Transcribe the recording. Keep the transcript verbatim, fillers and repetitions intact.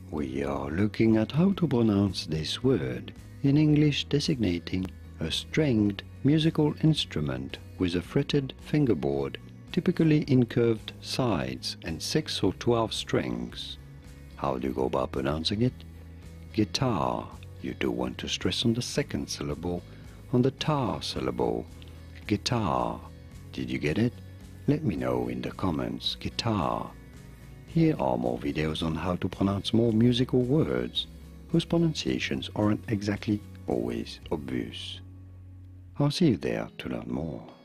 We are looking at how to pronounce this word, in English designating a stringed musical instrument with a fretted fingerboard, typically in curved sides and six or twelve strings. How do you go about pronouncing it? Guitar. You do want to stress on the second syllable, on the tar syllable. Guitar. Did you get it? Let me know in the comments. Guitar. Here are more videos on how to pronounce more musical words whose pronunciations aren't exactly always obvious. I'll see you there to learn more.